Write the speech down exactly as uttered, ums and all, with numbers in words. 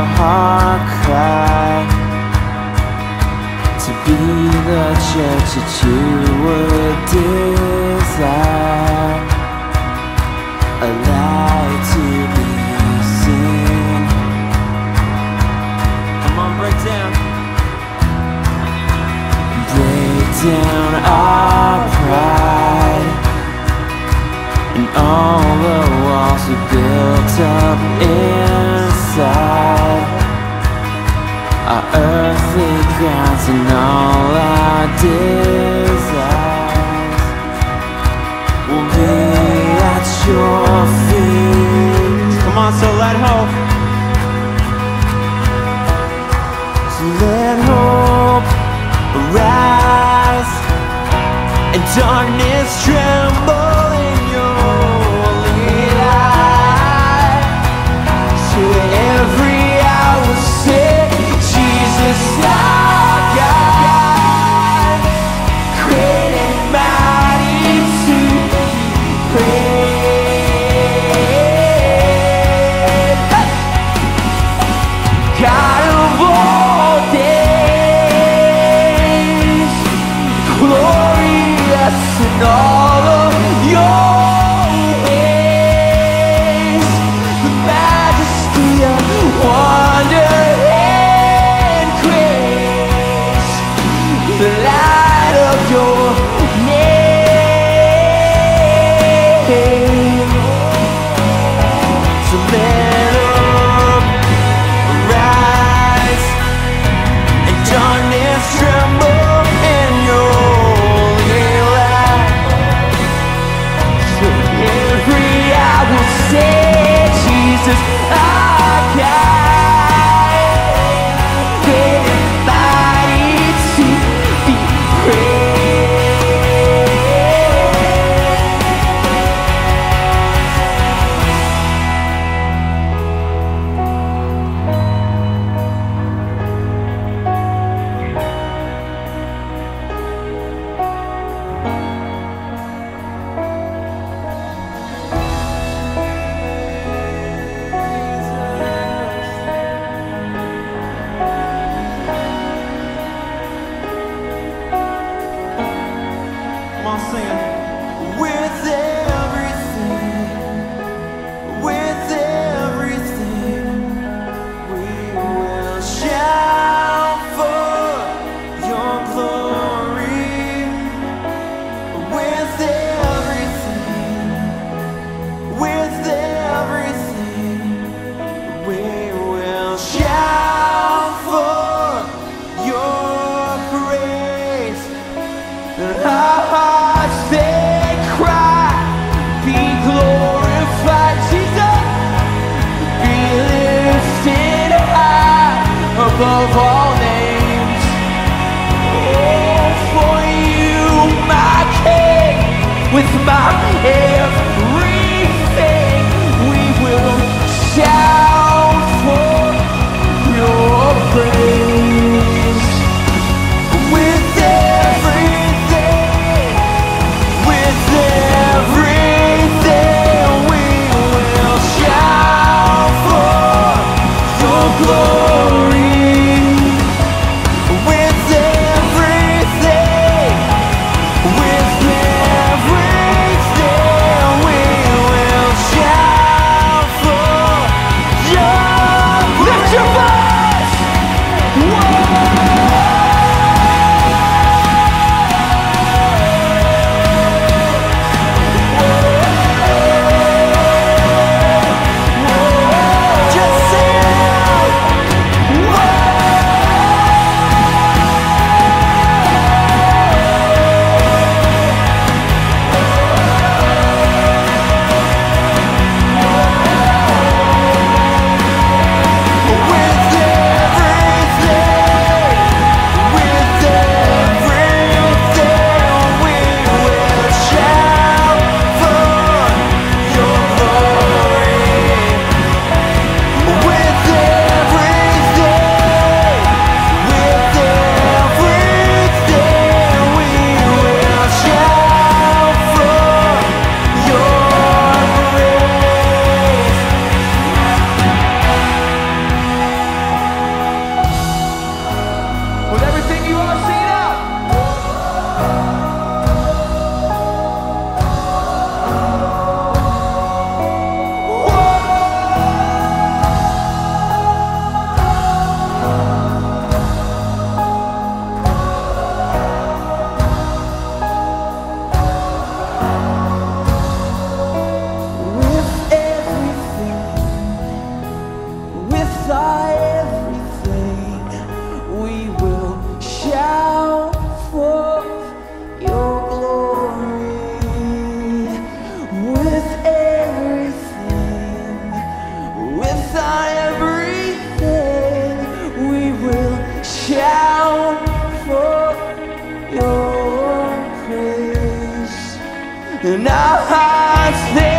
heart cry to be the church that you would desire, a light to be seen. Come on, break down. Break down our pride and all the walls we built up inside, our earthly grounds and all our desires will be at your feet. Come on, so let hope, so let hope arise and darkness tremble in your holy light. So every hour say, Jesus our God, great and mighty to be praised, God of all days, glorious in all of your ways, the majesty of wonder and grace, the light of your name. So let up rise and darkness tremble in your holy light. So every hour will say, Jesus our God, great and mighty to be Come on, sing it. With everything, with everything, we will shout for your glory. With everything, with everything, we will shout for your praise. Our hearts they cry, be glorified, Jesus, be lifted high above all names. Oh, for you, my King, with my everything, we will shout for your praise. With everything, with everything, we will shout for your glory. With everything, with everything, we will shout for your. Lift your voice! Whoa! Just sing, with our everything, we will shout for your glory. With everything, with our everything, we will shout for your praise. And our hearts, they